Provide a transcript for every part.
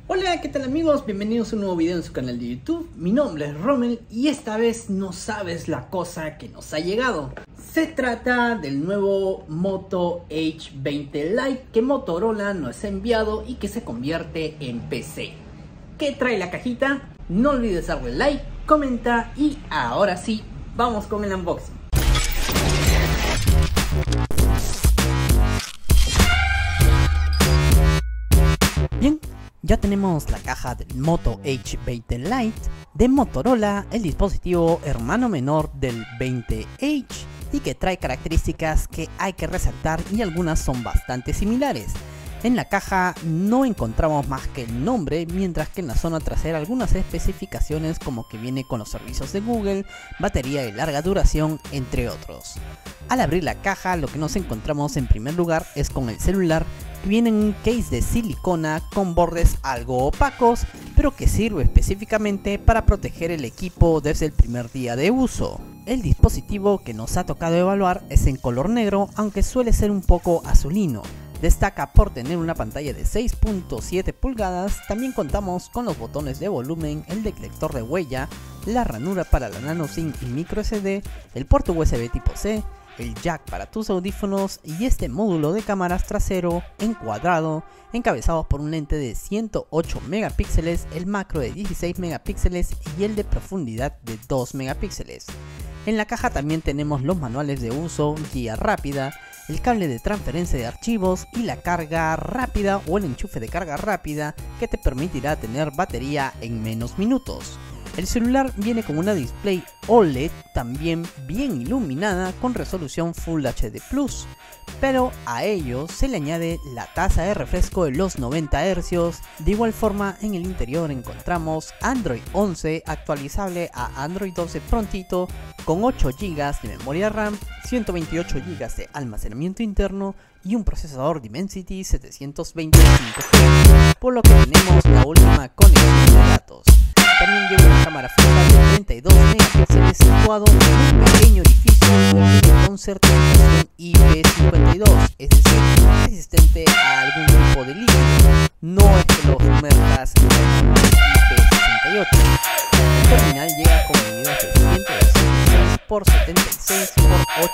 Hola, ¿qué tal amigos? Bienvenidos a un nuevo video en su canal de YouTube. Mi nombre es Rommel y esta vez no sabes la cosa que nos ha llegado. Se trata del nuevo Moto H20 Lite que Motorola nos ha enviado y que se convierte en PC. ¿Qué trae la cajita? No olvides darle like, comenta y ahora sí, vamos con el unboxing. Bien, ya tenemos la caja del Moto H20 Lite de Motorola, el dispositivo hermano menor del 20H y que trae características que hay que resaltar y algunas son bastante similares. En la caja no encontramos más que el nombre, mientras que en la zona trasera algunas especificaciones como que viene con los servicios de Google, batería de larga duración, entre otros. Al abrir la caja lo que nos encontramos en primer lugar es con el celular, que viene en un case de silicona con bordes algo opacos, pero que sirve específicamente para proteger el equipo desde el primer día de uso. El dispositivo que nos ha tocado evaluar es en color negro, aunque suele ser un poco azulino. Destaca por tener una pantalla de 6.7 pulgadas, también contamos con los botones de volumen, el detector de huella, la ranura para la nano SIM y micro SD, el puerto USB tipo C, el jack para tus audífonos y este módulo de cámaras trasero encuadrado, encabezados por un lente de 108 megapíxeles, el macro de 16 megapíxeles y el de profundidad de 2 megapíxeles. En la caja también tenemos los manuales de uso, guía rápida, el cable de transferencia de archivos y la carga rápida o el enchufe de carga rápida que te permitirá tener batería en menos minutos. El celular viene con una display OLED también bien iluminada con resolución Full HD+, pero a ello se le añade la tasa de refresco de los 90 Hz. De igual forma en el interior encontramos Android 11 actualizable a Android 12 prontito con 8 GB de memoria RAM, 128 GB de almacenamiento interno y un procesador Dimensity 725, por lo que tenemos la última conexión de datos. También lleva una cámara fija de 32 megapíxeles situado en un pequeño orificio con certificación IP52, es decir, resistente a algún tipo de líquido. No es que lo sumerjas en IP68. El terminal llega con medidas de 116 por 76 por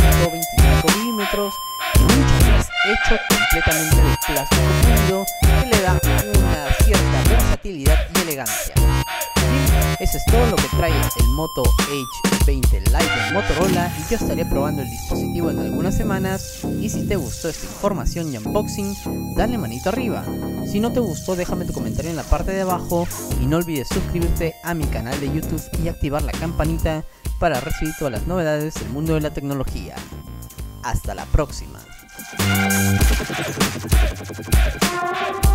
8.25 milímetros en un chasis hecho completamente de plástico fundido que le da una cierta versatilidad y elegancia. Eso es todo lo que trae el Moto H20 Lite de Motorola y yo estaré probando el dispositivo en algunas semanas. Y si te gustó esta información y unboxing, dale manito arriba. Si no te gustó, déjame tu comentario en la parte de abajo y no olvides suscribirte a mi canal de YouTube y activar la campanita para recibir todas las novedades del mundo de la tecnología. Hasta la próxima.